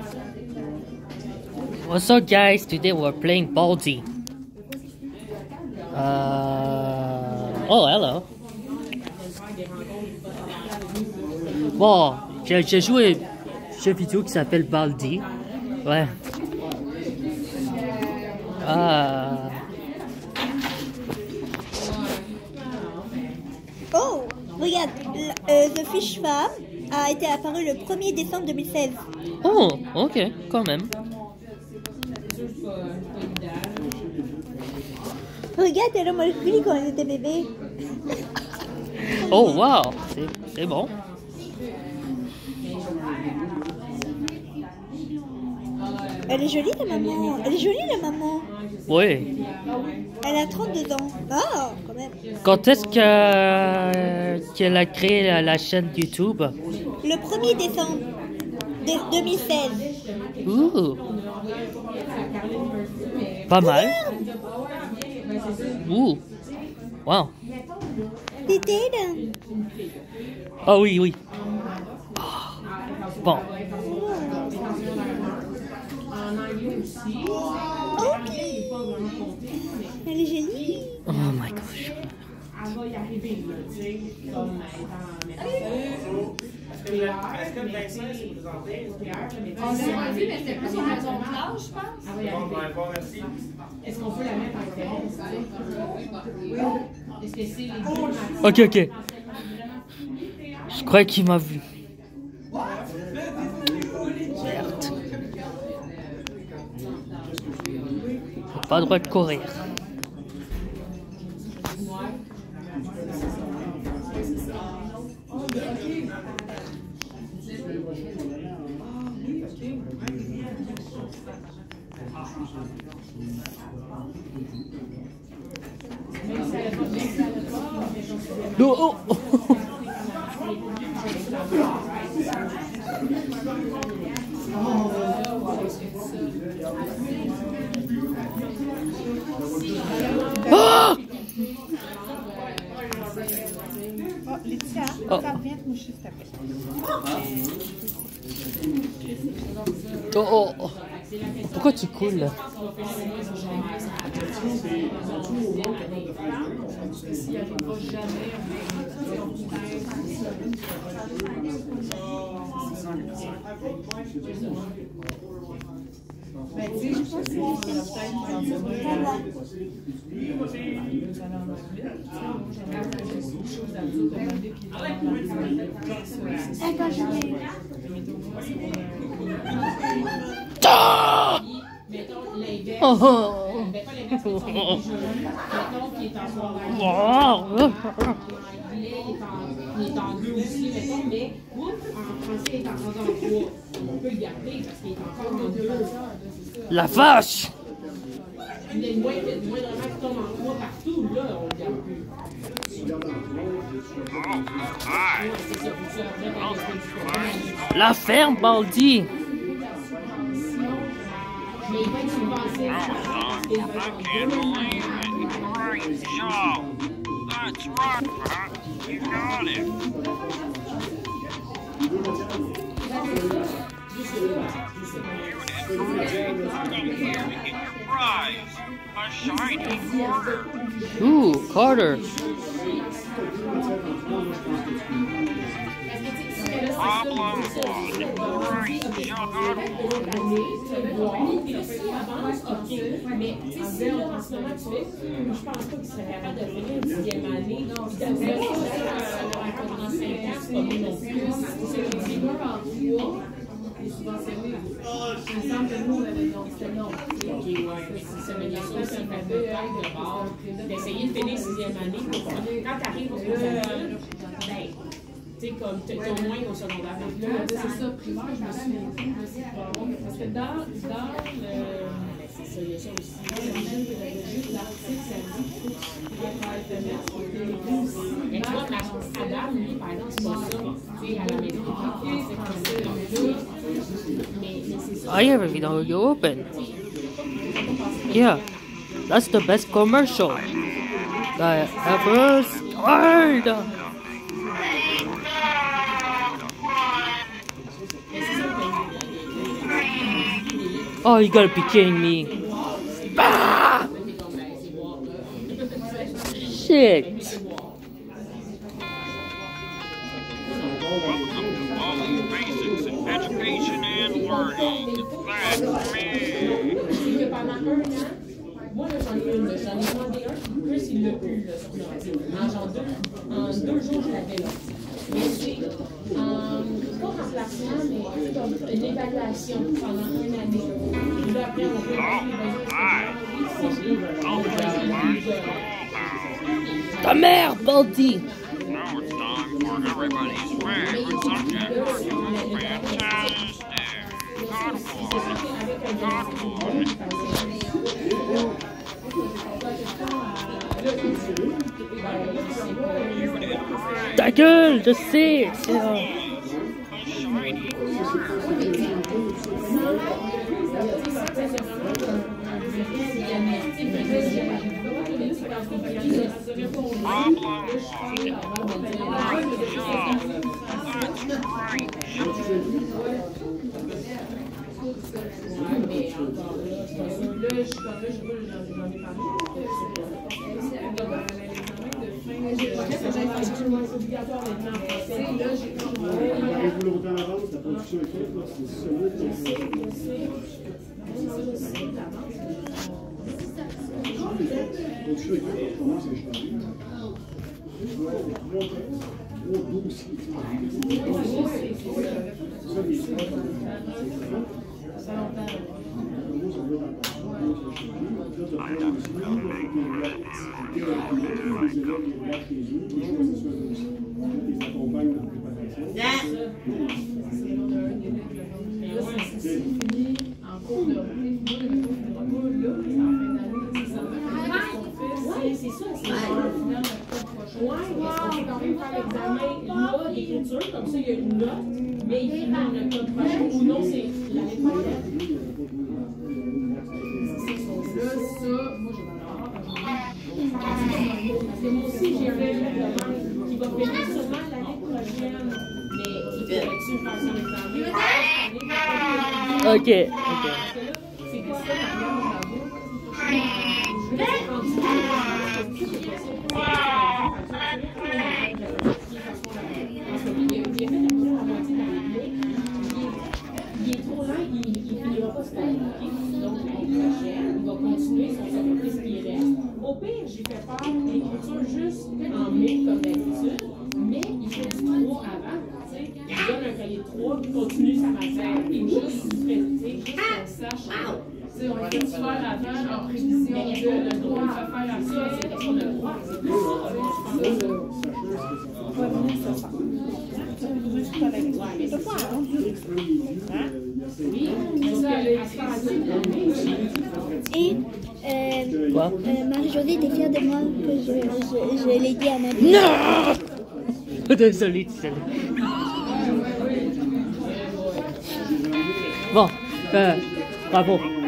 What's up, guys? Today we're playing Baldi. Oh, hello. Bon, j'ai joué à un jeu vidéo qui s'appelle Baldi. Ouais. Oh, regarde, The Fish Farm a été apparu le 1er décembre 2016. Oh, ok, quand même. Regarde, elle a Molly quand elle était bébé. Oh, wow, c'est bon. Elle est jolie la maman. Elle est jolie la maman. Oui. Elle a 32 ans. Ah, quand même. Quand est-ce qu'elle a créé la chaîne YouTube? Le 1er décembre 2016. Ouh. Pas mal. Ouh. Wow. C'était Ah oui, oui. Bon. Ok. Elle est jolie. Oh my gosh. Elle va y arriver, tu sais, comme est-ce que Vincent s'est présenté? On l'a vu, mais c'était plus en raison de l'âge, je pense. Bon, merci. Est-ce qu'on peut la mettre en référence? Oui. Est-ce que c'est les Ok, ok. Je crois qu'il m'a vu. Merde. Pas le droit de courir. Oh, oh. Ah! Oh, Laetitia, Oh. ça revient te moucher, s'il te plaît. Oh, oh, oh. Pourquoi tu coules là? Ah! Oh, oh. Wow. Il est en deux aussi, mettons, mais en français, il est encore dans trois. On peut le garder parce qu'il est encore dans deux. La vache! Il est moins vraiment qui tombe en trois partout, là, on le garde plus. C'est ça, faut ça après, quand il y a La ferme, Baldi! mais il va être subventionné. I can't believe it. Great job. That's right, Pat. You got it. You did great. Come here and get your prize. A shiny Carter. Ooh, Carter. Problem one. Great job. Mais tu sais, en ce moment, tu fais, je pense pas qu'il serait capable de finir une dixième année. Non, c'est vrai que pendant 5 ans, c'est pas bon non plus. C'est que les joueurs en 3, les subventionnés. Il me semble que nous, on avait non, c'était non. Ok, ouais, ça veut dire ça, c'est un peu de bord, d'essayer de finir sixième année. Quand tu arrives au secondaire, ben, tu sais, comme tu es au moins au secondaire. Là, c'est ça, primaire, je me suis parce que dans le. C'est ça, il y a ça aussi. Juste l'article, ça dit qu'il faut que tu aussi. Mais tu vois, Adam, lui, par exemple, c'est pas ça. Tu sais, à la maison, mais c'est ça. I have a video you open. Yeah, that's the best commercial that I ever heard. Oh, you gotta be kidding me. Ah! Shit. Welcome to Wally Basics in Education and Learning. That's me. C'est que pendant un an, moi, là, j'en ai demandé un, Chris, il l'a eu, là, sur son ordi. En genre en 2 jours, je l'avais là. Mais c'est pas remplacement, mais c'est comme une évaluation pendant 1 année. Puis là, après, on peut Ta mère, bandit. Now it's time for everybody's favorite subject. Fantastic. Ta gueule, je sais. Comme ça, il y a une note, mais il finit en octobre prochain, ou non, c'est l'année prochaine. Parce que moi aussi, j'ai un élève qui va venir seulement l'année prochaine, mais il fait faire son examen. Ok, ok. C'est que ça, il est trop lent, il ne finira pas ce qu'on a. Donc, l'année prochaine, il va continuer son sacrifice qui reste. Au pire, j'ai fait faire l'écriture juste en mai, comme d'habitude, mais il fait du 3 avant. Il donne un cahier de 3, il continue sa matière. Et juste qu'on sache. On va faire avant en prévision de le droit à faire à ça, c'est question de droit. C'est plus ça, Et Marie-Josée était fière de moi que je l'ai dit à ma vie. Non. Désolé, désolé. Bon, bravo.